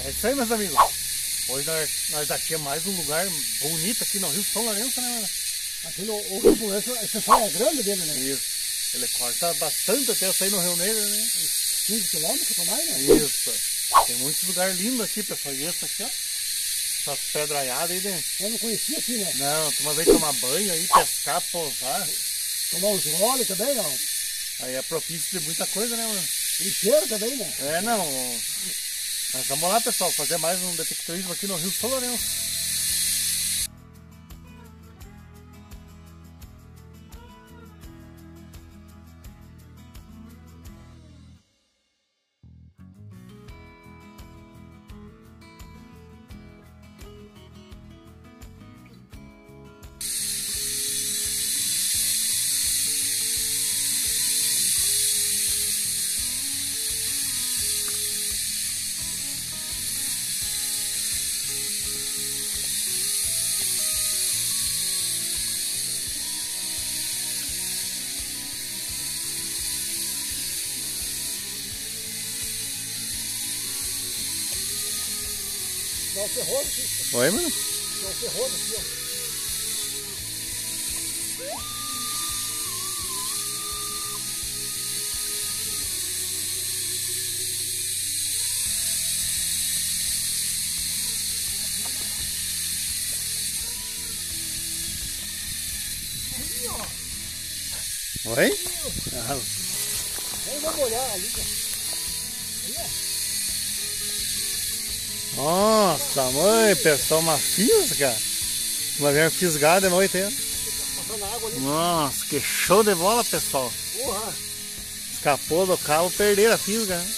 É isso aí, meus amigos. Hoje nós daqui é mais um lugar bonito aqui no Rio São Lourenço, né, mano? Aqui no Rio Lourenço, esse sol é grande dele, né? Isso. Ele corta bastante até eu sair no Rio Negro, né? 15 quilômetros ou mais, né? Isso. Tem muitos lugares lindos aqui, pessoal. E esse aqui, ó. Essas pedraiadas aí, né? Eu não conhecia aqui, né? Não, tu uma vez tomar banho aí, pescar, pousar. Tomar uns goles também, não? Aí é propício de muita coisa, né, mano? E cheiro também, né? É, não. Mas vamos lá, pessoal, fazer mais um detectorismo aqui no Rio São Lourenço. Dá um ferroso aqui. Oi, mano? Dá um ferroso aqui, ó. Oi? Aí vamos olhar ali, ó. Aí, ó. Nossa, mãe, pessoal, uma fisga. Uma vez fisgada de noite, hein? Passando água ali. Nossa, que show de bola, pessoal. Porra. Escapou do cabo, perderam a fisga, né?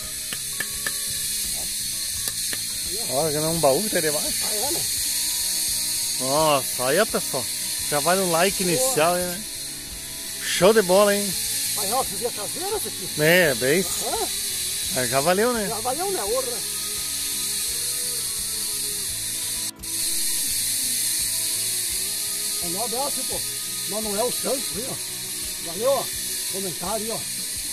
Olha, que não é um baú que tá aí debaixo. Ah, é, né? Nossa, aí, ó, pessoal. Já vai no like inicial, aí, né? Show de bola, hein? Mas ó, fizia caseira esse aqui. É, bem. Ah, Já valeu, né? já valeu, né? Outra. Um abraço, pô. Manuel Santos, viu? Valeu, ó. Comentário aí, ó.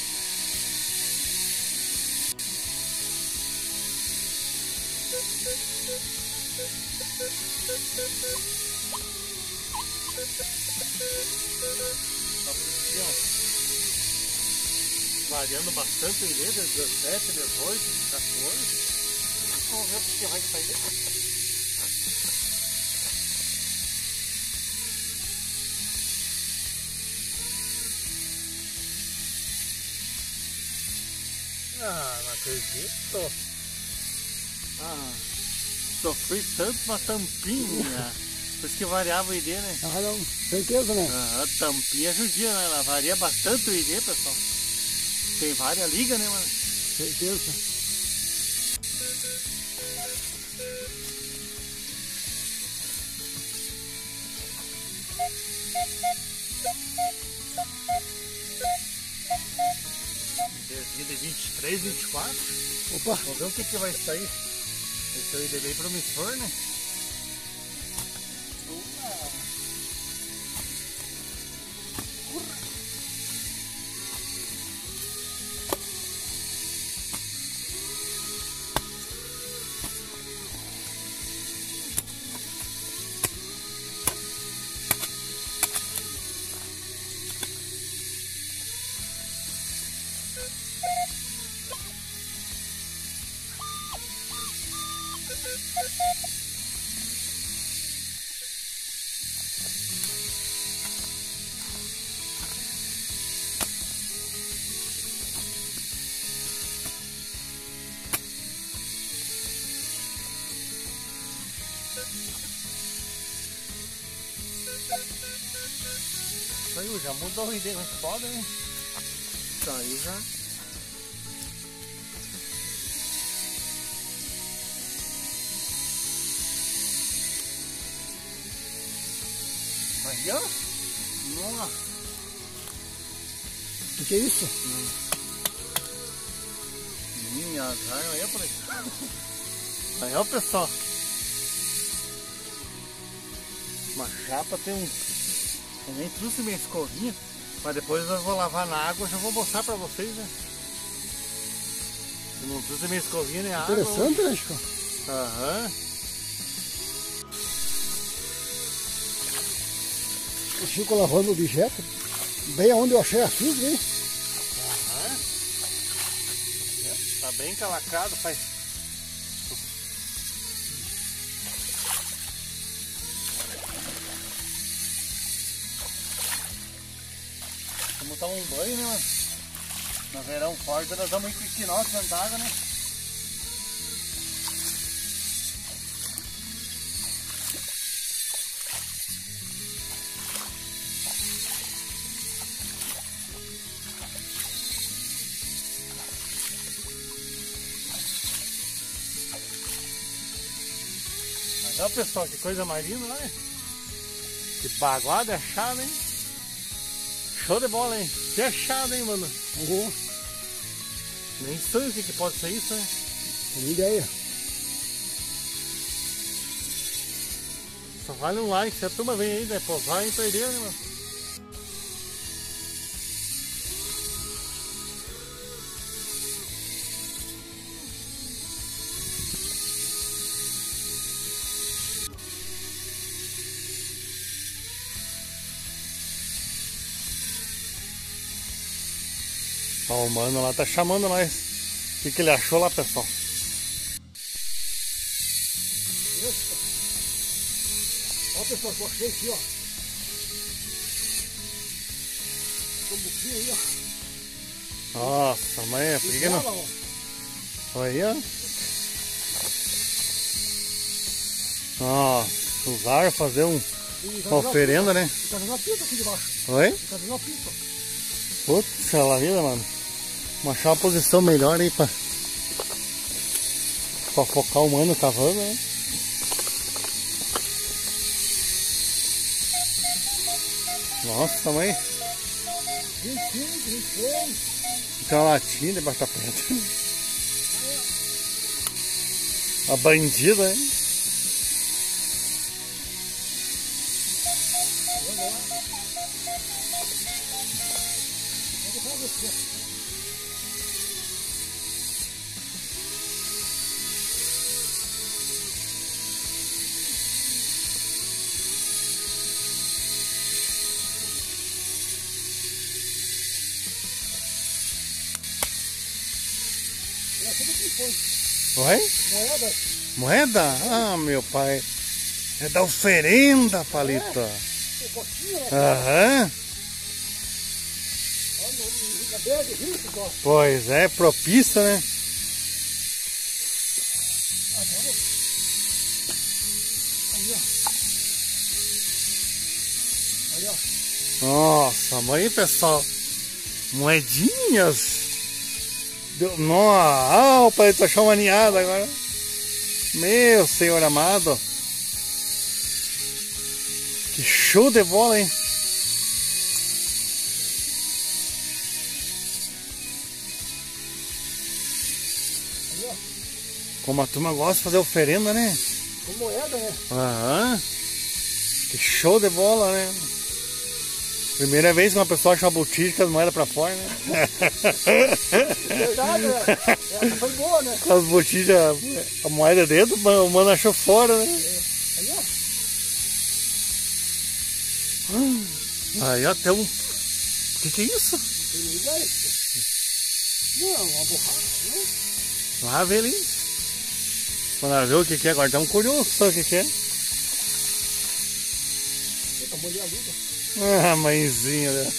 Variando bastante aí, 17, 18, 14. Vamos ver o que vai sair daqui. Ah, não acredito. Ah, sofri tanto uma tampinha. Por isso que variava o ID, né? Ah, não. Certeza, né? Ah, a tampinha judia, né? Ela varia bastante o ID, pessoal. Tem várias ligas, né, mano? Certeza. De 23, 24. Opa. Vamos ver o que vai sair. Esse é o ID bem promissor, né? Saiu, já mudou o ID, mas foda, né? Saiu já. Aí, ó. Nossa. O que é isso? Minha azar, aí, por aí. Aí, ó, pessoal. Uma chapa tem um... Eu nem trouxe minha escovinha, mas depois eu vou lavar na água e já vou mostrar pra vocês, né? Não precisa nem escovinha nem água. Interessante, né, Chico? Aham. O Chico lavando o objeto. Bem onde eu achei a fibra, hein? Aham. Tá bem calacrado, pai. Vamos tomar um banho, né, mano? No verão forte nós vamos ir com equinócio dentro d'água, né? Mas olha, pessoal, que coisa mais linda, né? Que baguada achada, hein? Show de bola, hein? Que achada, hein, mano? Uhum. Nem sei o que pode ser isso, né? Tem ideia. Só vale um like, se a turma vem aí, né? Posar e perder, né, mano? Ó, o mano lá tá chamando nós. O que ele achou lá, pessoal? Ó, pessoal, eu achei aqui, ó. Tem um buquinho aí, ó. Nossa, mãe, por que não? Ó. Olha aí, ó. Nossa, usar, fazer uma oferenda, né? Tá fazendo uma pista aqui debaixo. Oi? Tá fazendo uma pista. Putz, ela vida, mano. Vamos achar uma posição melhor aí pra focar o mano cavando, né? Nossa, mãe. 25, 26. Tem uma latinha debaixo da pedra. A bandida, hein? Oi? Moeda? Moeda? Ah, meu pai. É da oferenda, Palito. Aham. Pois é, propícia, né? Nossa, mas aí, pessoal, moedinhas. Nossa, o pai tá achando uma ninhada agora. Meu Senhor amado. Que show de bola, hein? Como a turma gosta de fazer oferenda, né? Com moeda, né? Aham. Que show de bola, né? Primeira vez que uma pessoa acha uma botija com as moedas pra fora, né? Verdade, né? Essa foi boa, né? As botijas, a moeda dentro, o mano achou fora, né? Aí, ó. Aí ó, tem um... Que é isso? Tem ideia? Não, uma borracha, né? Lá vê ali. Vamos ver o que é, agora estamos curiosos, sabe o que é? Puta, molhei a luva. Ah, mãezinha, né?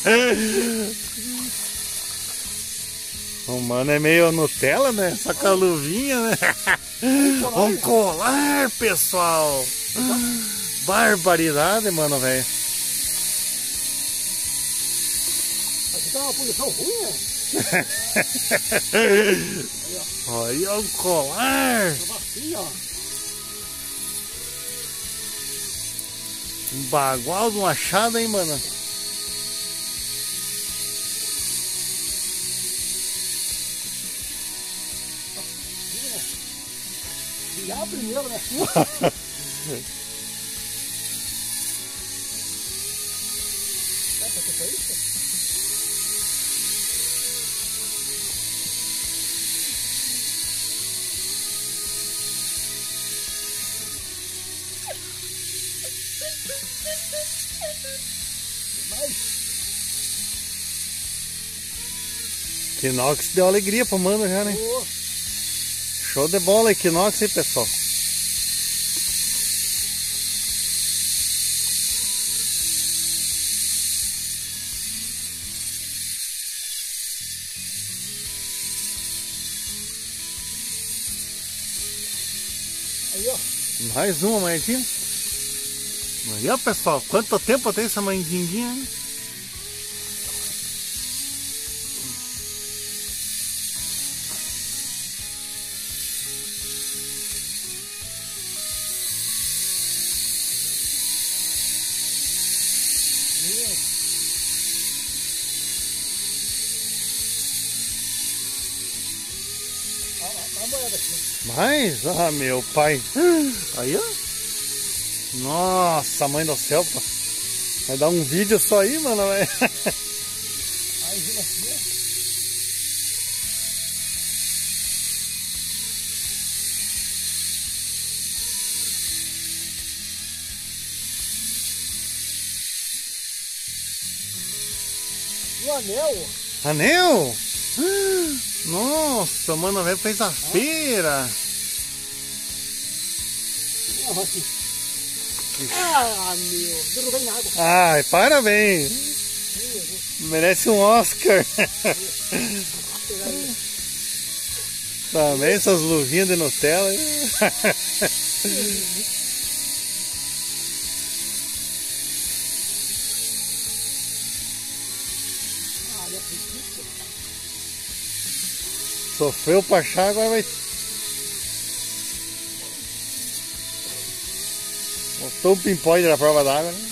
O mano é meio Nutella, né? Só com a luvinha, né? Um colar, pessoal! Barbaridade, mano, velho. Aqui tá uma posição ruim, né? Olha um colar! Tá bacia, ó. Um bagual de um achado, hein, mano? Virar primeiro, né? É pra que isso? Equinox deu alegria pro mano já, né? Show de bola, Equinox, hein, pessoal? Aí, ó. Mais uma moedinha. Aí, ó, pessoal, quanto tempo tem essa mandinguinha, hein? A moeda aqui. Mas, meu pai. Aí, ó. Nossa, mãe do céu, pô. Vai dar um vídeo só aí, mano, velho. Aí, vindo aqui, ó. E o anel? Anel? Nossa, mano, velho, fez a feira. Aqui. Ah, meu, derrubei na água. Ai, parabéns. Merece um Oscar. Também essas luvinhas de Nutella. Sofreu pra achar, agora vai. Botou um pinpoide na prova d'água, né?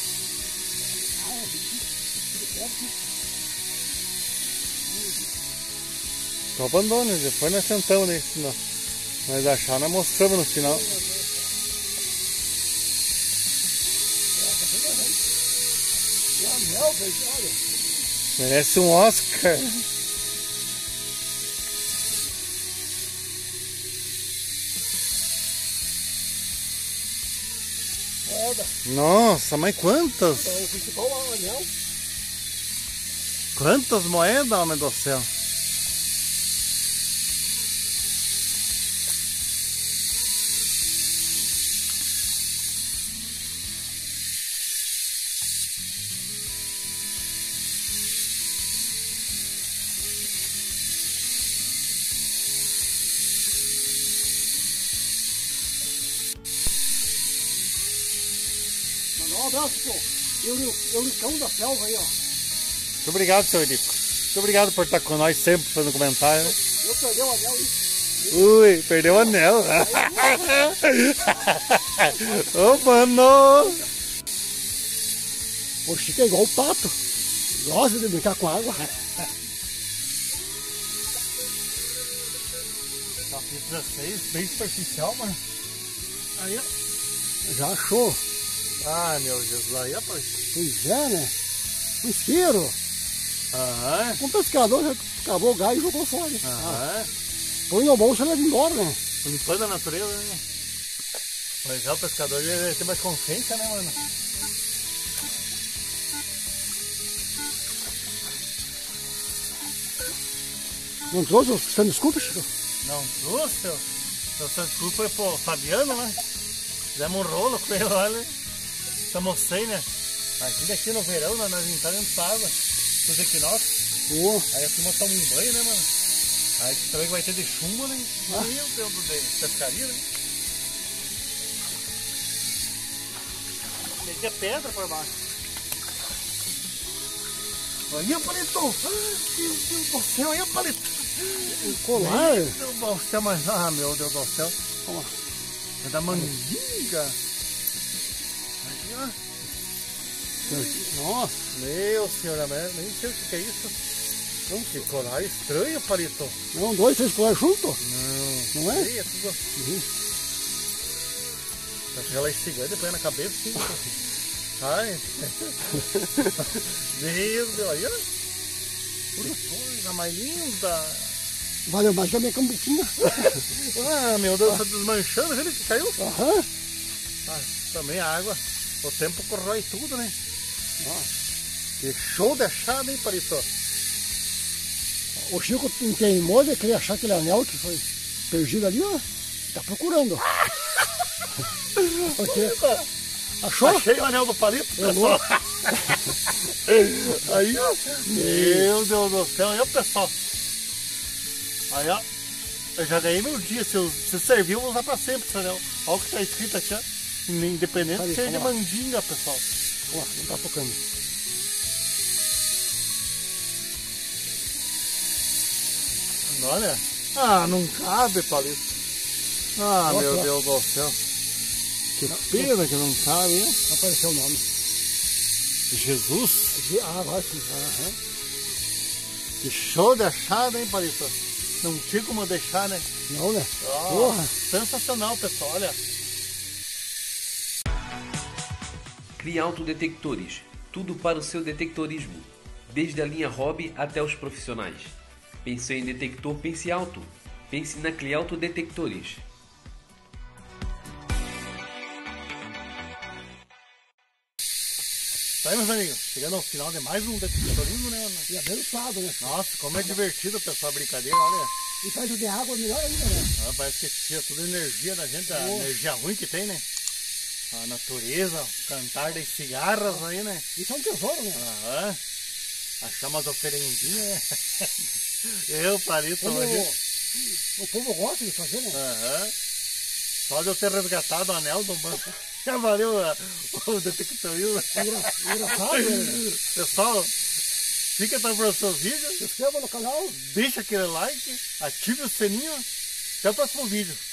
Só abandona, depois nós tentamos nesse. Nós achar, nós mostramos no final. Merece um Oscar. Nossa, mas quantas? É o principal anel. Quantas moedas, homem do céu? Um abraço, pô. Eulicão da selva aí, ó. Muito obrigado, seu Eurico. Muito obrigado por estar com nós sempre fazendo comentário, né? Eu perdi o anel aí. Ui, perdeu o anel. Ô, mano! O Chico é igual o pato. Gosta de brincar com água. Só fiz 16, bem superficial, mano. Aí, ó. Já achou. Ah, meu Jesus, aí, rapaz. Pois é, né? Um isqueiro. Aham. Um pescador já cavou o galho e jogou fora. Aham. Põe no bolso e leva embora, né? Limpando a natureza, né? Mas já o pescador ele tem mais consciência, né, mano? Não trouxe o Santo Desculpa, Chico? Não trouxe, ó. O Santo Desculpa foi pro Fabiano, né? Fizemos um rolo com ele lá, né? Estamos sem, né? Imagina aqui no verão, né? Nós entramos dentro da água, os equinócios. Aí a turma toma um banho, né, mano? Aí também vai ter de chumbo, né? Meu Deus do céu, pescaria, né? Metia pedra por baixo. Olha, Palito! Meu Deus do céu, olha, Palito! Um colar? Meu Deus do céu, mas... Ah, meu Deus do céu! Ó. É da mandinga! Aí, ó! Nossa! Meu senhor, nem sei o que é isso. Não, que colar estranho, Palito. Não, 2, 3 colares juntos? Não, Não é? sei, é tudo... Vai pegar lá estigando e põe na cabeça, sim. Ai. Meu Deus, olha. Que coisa mais linda. Valeu mais que a minha cambuquinha. Ah, meu Deus, tá desmanchando, viu que caiu? Aham. Ah, também a água. O tempo corrói tudo, né? Que show de achada, hein, Palito? O Chico teimou de querer achar aquele anel que foi perdido ali, ó. Tá procurando. Porque achou? Achei o anel do Palito, pessoal. Aí, ó. Meu Deus do céu, aí, ó, pessoal. Aí, ó. Eu já ganhei meu dia. Se servir, eu vou usar pra sempre esse anel. Olha o que tá escrito aqui, ó. Independente de ser de mandinga, pessoal. Ó, não tá focando. Olha. Ah, não cabe, Palito. Ah, Nossa, meu ó. Deus do céu. Que pena que não cabe, hein? Não apareceu o nome. Jesus. Ah, agora sim. Aham. Que show de achada, hein, Palito? Não tinha como deixar, né? Não, né? Ah, Porra. sensacional, pessoal, olha. Crialto Detectores, tudo para o seu detectorismo, desde a linha hobby até os profissionais. Pensou em detector? Pense alto. Pense na Crialto Detectores. Tá aí, meus amigos, chegando ao final de mais um detectorismo, né, Ana? E abençoado, né? Nossa, como é divertido, pessoal, a brincadeira, olha. E perto de água, melhor ainda, né? Ah, parece que tira toda a energia da gente, a energia ruim que tem, né? A natureza, o cantar das cigarras aí, né? Isso é um tesouro, né? Aham. Achar umas oferendinhas, né? Eu, Palito, Como hoje. o povo gosta de fazer, né? Aham. Só de eu ter resgatado o anel do banco. Já valeu o detectorismo. Engraçado, né? Pessoal, fica para o próximo vídeo. Se inscreva no canal. Deixa aquele like, ative o sininho. Até o próximo vídeo.